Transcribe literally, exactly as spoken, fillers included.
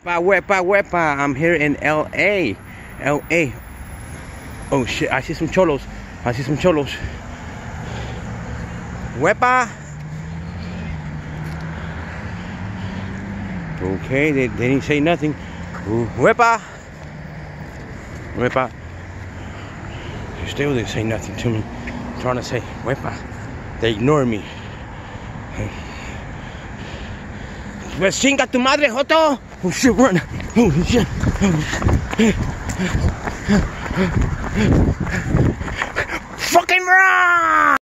Wepa, wepa, wepa. I'm here in L A. L A. Oh shit, I see some cholos. I see some cholos. Wepa. Okay, they, they didn't say nothing. Ooh, wepa. Wepa. Still they say nothing to me. I'm trying to say wepa. They ignore me. Pues chinga tu madre, Joto! Oh shit, run! Holy shit! Fucking run!